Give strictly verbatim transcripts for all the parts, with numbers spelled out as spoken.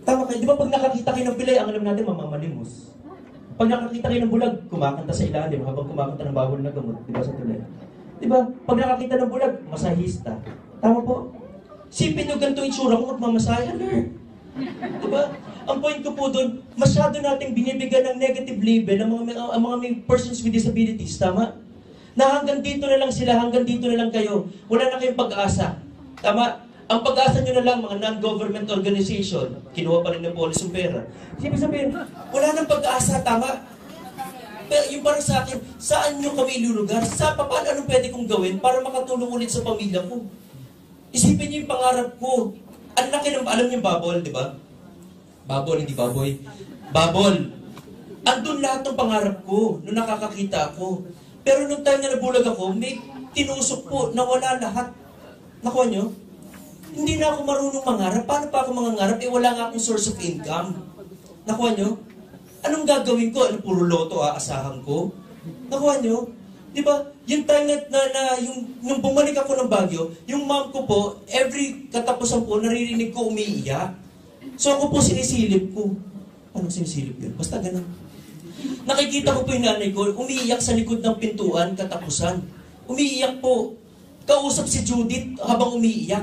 Tama kayo. Di ba pag nakakita kayo ng pilay, ang alam natin, mamamalimos. Pag nakakita kayo ng bulag, kumakanta sa ilalim habang kumakanta ng bawal na gamot. Di ba sa tulay? Di ba? Pag nakakita ng bulag, masahista. Tama po? Sipin nyo ganito itsura ko, magmamasahe, alert. Di ba? Ang point ko po doon, masyado nating binibigyan ng negative label ang mga, ang mga may persons with disabilities. Tama? Na hanggang dito na lang sila, hanggang dito na lang kayo. Wala na kayong pag-asa. Tama? Ang pag-asa nyo na lang, mga non-government organization, kinuha pa rin ng polis yung pera. Ibig sabihin, wala nang pag-asa, tama? Pero yung parang sa akin, saan nyo kami ilulugar? Sa paano anong pwede kong gawin para makatulong ulit sa pamilya ko? Isipin nyo yung pangarap ko. Ang laki ng, alam nyo yung babol, di ba? Babol, hindi baboy. Babol. Andun lahat ng pangarap ko, nung nakakakita ako. Pero nung time na nabulag ako, may tinusok po na wala lahat. Nakuha nyo? Hindi na ako marunong mangarap. Paano pa ako mangangarap? Eh, wala nga akong source of income. Nakuha nyo? Anong gagawin ko? Ano, puro loto, aasahan ko? Nakuha nyo? Di ba? Yung time na, na, na yung, nung bumalik ako ng Baguio, yung mom ko po, every katapusan po, naririnig ko umiiyak. So ako po sinisilip ko. Anong sinisilip yun? Basta ganun. Nakikita ko po yung nanay ko, umiiyak sa likod ng pintuan, katapusan. Umiiyak po. Kausap si Judith habang umiiyak.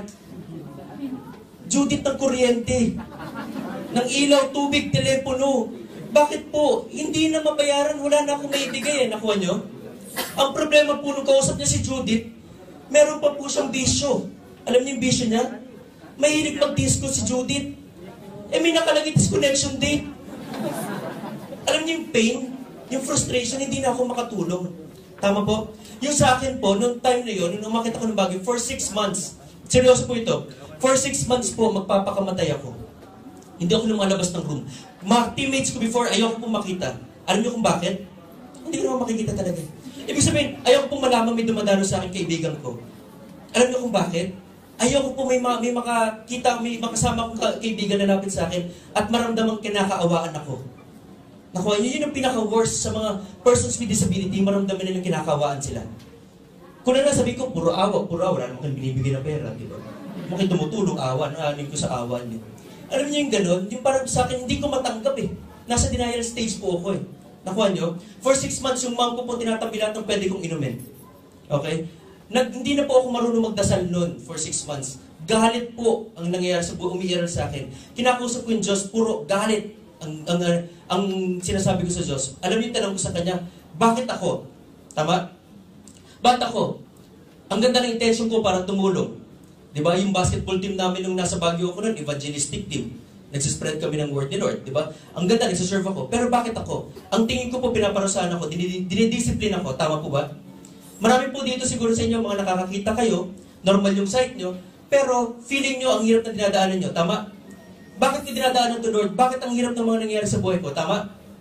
Judith ng kuryente, ng ilaw, tubig, telepono. Bakit po? Hindi na mabayaran, wala na akong maibigay eh. Nakuha nyo? Ang problema po nung kausap niya si Judith, meron pa po siyang bisyo. Alam niyo yung bisyo niya? Mahilig mag-disco si Judith. Eh may nakalagay disconnection date. Alam niyo yung pain, yung frustration, hindi na ako makatulong. Tama po? Yung sa akin po, nung time na yun, nung umakit ako ng Baguio, for six months, seryoso po ito, for six months po, magpapakamatay ako. Hindi ako lumalabas ng room. Mga teammates ko before, ayoko pong makita. Alam niyo kung bakit? Hindi ko naman makikita talaga. Ibig sabihin, ayoko pong malaman may dumadalo sa akin kaibigan ko. Alam niyo kung bakit? Ayoko po may, ma may makakita, may makasama kong kaibigan na lapit sa akin at maramdamang kinakaawaan ako. Nakuha niyo, yun ang pinaka-worst sa mga persons with disability, maramdaman nilang kinakaawaan sila. Kung na sabi ko, puro awa, puro awa, wala naman kang binibigay na pera, di ba? Mukha tumutulong, awa, naanin ko sa awa niyo. Alam niyo yung gano'n, yung parang sa akin, hindi ko matanggap eh. Nasa denial stage po ako eh. Nakuha niyo? For six months, yung mom ko po tinatabi lahat ng pwede kong inumin. Okay? Nag, hindi na po ako marunong magdasal noon for six months. Galit po ang nangyayari sa buhay, umiiral sa akin. Kinakusap ko yung Diyos, puro galit ang, ang, ang, ang sinasabi ko sa Diyos. Alam niyo yung tanong ko sa Kanya, bakit ako? Tama? Bakit ako? Ang ganda ng intention ko para tumulong. Diba? Yung basketball team namin nung nasa Baguio ako noon, evangelistic team. Nagsispread kami ng word ni Lord, di ba? Ang ganda, nagsiserve ako. Pero bakit ako? Ang tingin ko po, pinaparusahan ako, dinidisiplin ako. Tama po ba? Marami po dito siguro sa inyo, mga nakakakita kayo, normal yung sight nyo, pero feeling nyo ang hirap na dinadaanan nyo. Tama? Bakit yung dinadaanan to, Lord? Bakit ang hirap ng mga nangyayari sa buhay ko? Tama?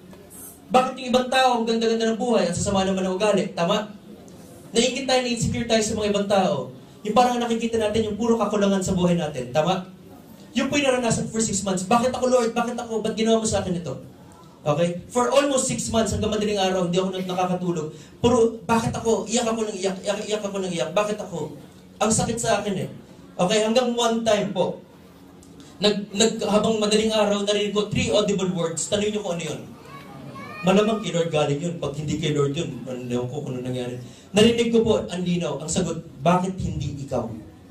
Bakit yung ibang tao, ang ganda-ganda ng buhay, at sasama naman ng ugali? Tama? Naingit tayo, na-insecure tayo sa mga ibang tao. Yung parang nakikita natin yung puro kakulangan sa buhay natin. Tama? Yung po yung naranasan for six months. Bakit ako, Lord? Bakit ako? Ba't ginawa mo sa akin ito? Okay? For almost six months, hanggang madaling araw, hindi ako nakakatulog. Puro, bakit ako? Iyak ako ng iyak, iyak, iyak ako ng iyak. Bakit ako? Ang sakit sa akin eh. Okay? Hanggang one time po, nag, nag, habang madaling araw, narinig ko three audible words. Tanong niyo kung ano yun. Malamang kay Lord galing yun. Pag hindi kay Lord yun, ano ko kung ano nangyari. Narinig ko po, ang linaw, ang sagot, bakit hindi ikaw?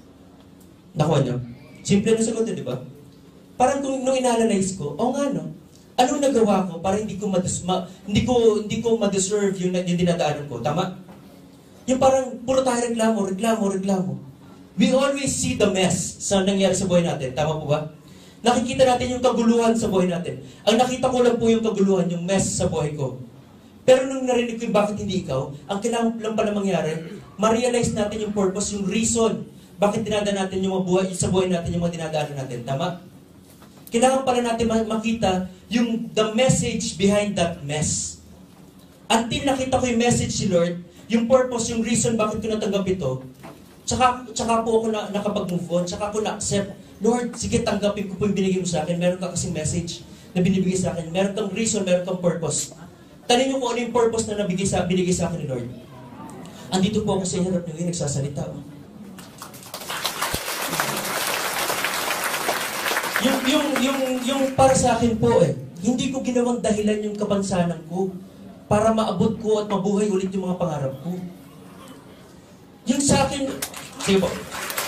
Nakuha niyo? Simple na sagot, di ba? Parang kung nung inanalyze ko, o nga no, anong nagawa ko para hindi ko madis, ma, hindi ko hindi ko ma-deserve yung, yung dinadaanan ko, tama? Yung parang puro tayo reklamo, reklamo, reklamo. We always see the mess sa nangyari sa buhay natin, tama po ba? Nakikita natin yung kaguluhan sa buhay natin. Ang nakita ko lang po yung kaguluhan, yung mess sa buhay ko. Pero nung narinig ko yung bakit hindi ikaw, ang kailangan lang pala mangyari, ma-realize natin yung purpose, yung reason, bakit dinadaan natin yung mga buhay, sa buhay natin yung mga dinadaanan natin, tama? Kailangan pala natin makita yung the message behind that mess. Until nakita ko yung message si Lord, yung purpose, yung reason bakit ko natanggap ito, tsaka, tsaka po ako na, nakapag-move on, tsaka ako na-accept, Lord, sige, tanggapin ko po yung binigay mo sa akin, meron ka kasing message na binibigay sa akin, meron kang reason, meron kang purpose. Tanong nyo kung ano yung purpose na nabigay sa, binigay sa akin ni Lord. Andito po ako sa harap nyo, nagsasalita. Yung yung, yung, yung para sa akin po eh, hindi ko ginawang dahilan yung kapansanan ko para maabot ko at mabuhay ulit yung mga pangarap ko. Yung sa akin, sige po.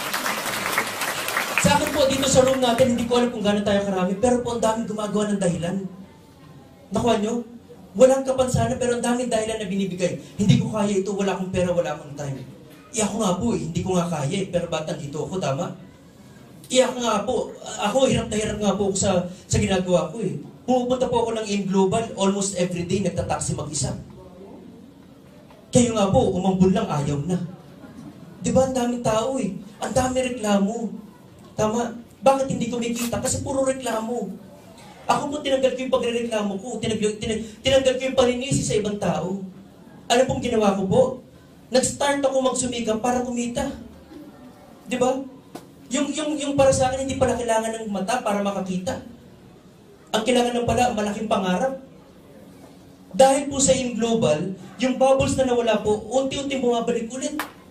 Sa akin po, dito sa room natin, hindi ko alam kung gano'n tayo karami, pero po ang daming gumagawa ng dahilan. Nakuha nyo? Walang kapansanan, pero ang daming dahilan na binibigay. Hindi ko kaya ito, wala akong pera, wala akong time. Eh ako nga po eh, hindi ko nga kaya eh, pero ba't nandito ako, tama? Eh ako nga po, ako hirap na hirap nga po ako sa, sa ginagawa ko eh. Pumupunta po ako ng Aim Global, almost everyday, nagtataksi mag-isa. Kayo nga po, umambun lang, ayaw na. Di ba, ang daming tao eh. Ang dami reklamo. Tama? Bakit hindi kumikita? Kasi puro reklamo. Ako po tinanggal ko yung pagre-reklamo ko. Tinanggal, tinang, tinanggal ko yung paninisi sa ibang tao. Ano pong ginawa ko po? Nag-start ako magsumikap para kumita. Di ba? Yung, yung, yung para sa akin, hindi pala kailangan ng mata para makakita. Ang kailangan ng pala, malaking pangarap. Dahil po sa Aim Global, yung bubbles na nawala po, unti-unti bumabalik ulit.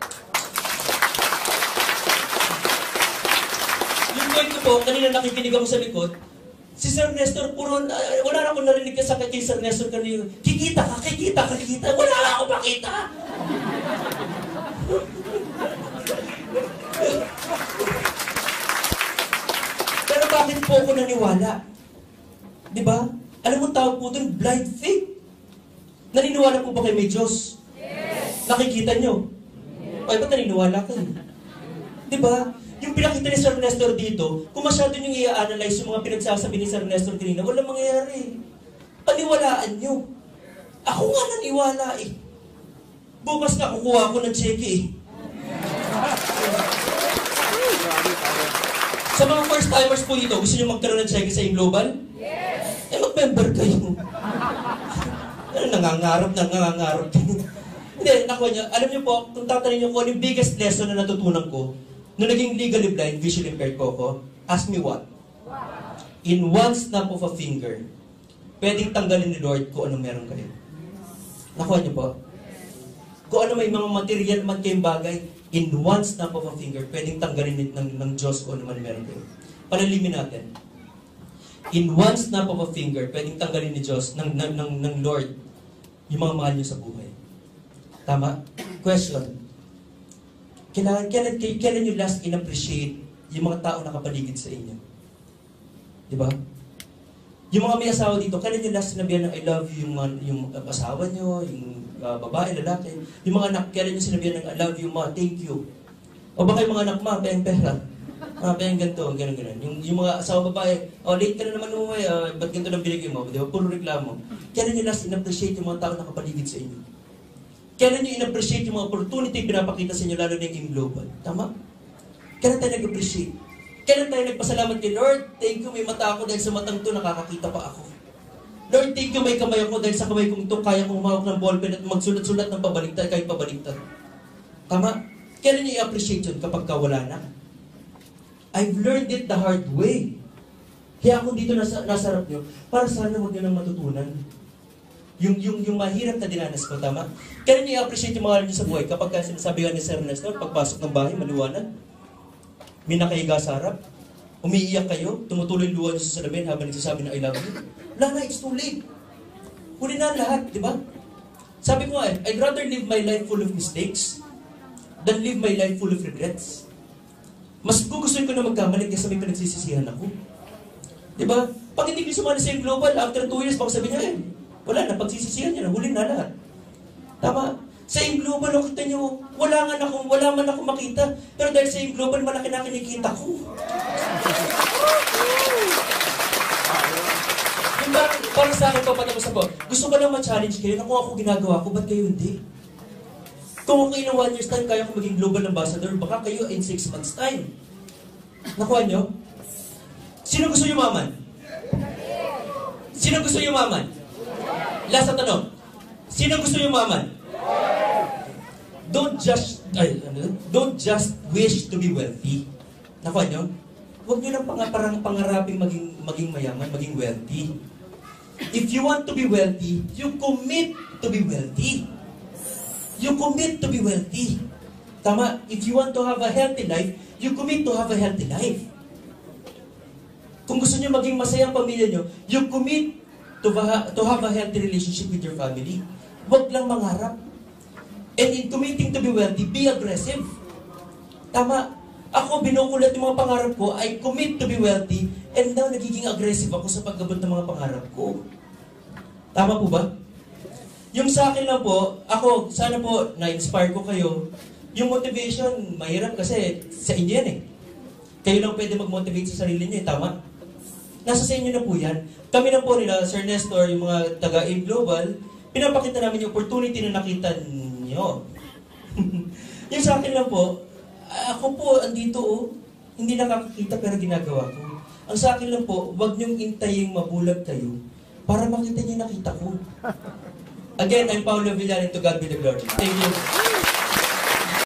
Yung point ko po, kanina nakikinig ako sa likod, si Sir Nestor, puro, uh, wala na akong narinig ka sa kay Sir Nestor kanina, kikita ka, kikita ka, kikita, wala na akong makita. Pero bakit po ako naniwala? Diba? Alam mo tawag po doon, blind faith. Naniniwala po ba kayo may Diyos? Yes. Nakikita nyo? Yes. Ay, ba't naniniwala kayo? Diba? Yung pinakita ni Sir Nestor dito, kung masyado nyo i-analyze yung mga pinagsasabi ni Sir Nestor kanina, walang mangyayari. Paniwalaan nyo. Ako nga naniwala eh. Bukas nga kukuha ako ng cheque eh. Sa mga first timers po dito, gusto nyo magkaroon ng cheque sa Aim Global? Yes! Eh mag-member kayo. Ano, nangangarap, nangangarap. Hindi, nakuha nyo. Alam nyo po, kung tatanungin nyo ko, ano yung biggest lesson na natutunan ko, nung naging legally blind, visually impaired ko ako, ask me what? In one snap of a finger, pwedeng tanggalin ni Lord kung anong meron kayo. Nakuha nyo po? Kung ano may mga material man kayong bagay, in one snap of a finger, pwedeng tanggalin ng, ng Diyos kung ano man meron kayo. Panalimin natin. In one snap of a finger, pwedeng tanggalin ni Diyos, ng, ng, ng, ng Lord, yung mga mahal nyo sa buhay. Tama? Question. Kailangan, kailan, kailan nyo last in-appreciate yung mga tao na kapaligid sa inyo? Diba? Yung mga may asawa dito, kailan nyo last sinabihan ng I love you yung, yung asawa nyo, yung uh, babae, lalaki? Yung mga anak, kailan nyo sinabihan ng I love you, ma, thank you? O baka yung mga anak, ma, payang pera. Ma, payang ganito, gano'n, gano'n. Yung, yung mga asawa babae, oh, late ka na naman umuwi, uh, ba't ganito lang binigay mo? Diba? Puro reklamo. Kailan nyo last in-appreciate yung mga tao na kapaligid sa inyo? Kailan nyo in-appreciate yung mga opportunity pinapakita sa inyo, lalo na yung Aim Global? Tama? Kailan tayo nag-appreciate? Kailan tayo nagpasalamat kay Lord? Thank you, may mata ako dahil sa matang to, nakakakita pa ako. Lord, thank you, may kamay ako dahil sa kamay kong ito, kaya kong humawak ng ballpen at magsulat-sulat ng pabaliktad kahit pabaliktad. Tama? Kailan nyo i-appreciate yun kapag wala na? I've learned it the hard way. Kaya ako dito nasa, nasa harap nyo, para sana huwag nyo nang matutunan. Yung, yung, yung mahirap na dinanas ko, tama? Kailan nyo i-appreciate yung mga nyo sa buhay? Kapag sinasabi nga ni Sir Nestor, pagpasok ng bahay, maliwanag, may nakahiga sa harap, umiiyak kayo, tumutuloy luha nyo sa salamin habang nagsasabi na I love you. Wala na, it's too late. Huli na lahat, di ba? Sabi ko nga eh, I'd rather live my life full of mistakes than live my life full of regrets. Mas gugustuhin ko na magkamali kasi may pinagsisisihan ako. Di ba? Pag hindi ko sumali sa Global, after two years, baka sabi niya eh, wala na, pagsisisihan niya na, huli na lahat. Tama? Sa Aim Global, o kita nyo, wala nga na akong, wala man akong makita, pero dahil sa Aim Global, malaki na kinikita ko. Yung parang, parang sa akin, papatapos ako, gusto ko lang ma-challenge kayo na kung ako ginagawa ko, ba't kayo hindi? Kung ako in one year's time, kaya ko maging global ambassador, baka kayo in six months time. Nakuha nyo? Sino gusto yumaman? Sino gusto yumaman? Last na tanong. Sino gusto yumaman? Don't just, ay, ano, don't just wish to be wealthy. Nakuha nyo? Huwag nyo lang pang, parang pangaraping maging, maging mayaman, maging wealthy. If you want to be wealthy, you commit to be wealthy. You commit to be wealthy. Tama? If you want to have a healthy life, you commit to have a healthy life. Kung gusto nyo maging masaya ang pamilya nyo, you commit to, to have a healthy relationship with your family. Huwag lang mangarap. And in committing to be wealthy, be aggressive. Tama. Ako, binukulat yung mga pangarap ko, I commit to be wealthy, and now nagiging aggressive ako sa pag-abot ng mga pangarap ko. Tama po ba? Yung sa akin lang po, ako, sana po, na-inspire ko kayo. Yung motivation, mahirap kasi sa inyo yan eh. Kayo lang pwede mag-motivate sa sarili niyo eh, tama? Nasa sa inyo na po yan. Kami na po nila, Sir Nestor, yung mga taga-A Global, pinapakita namin yung opportunity na nakita niyo. Yung sa akin lang po, ako po, andito oh, hindi nakakakita pero ginagawa ko. Ang sa akin lang po, huwag niyong intaying mabulag kayo para makita niyo nakita ko. Again, I'm Paolo Javellana, to God be the glory. Thank you.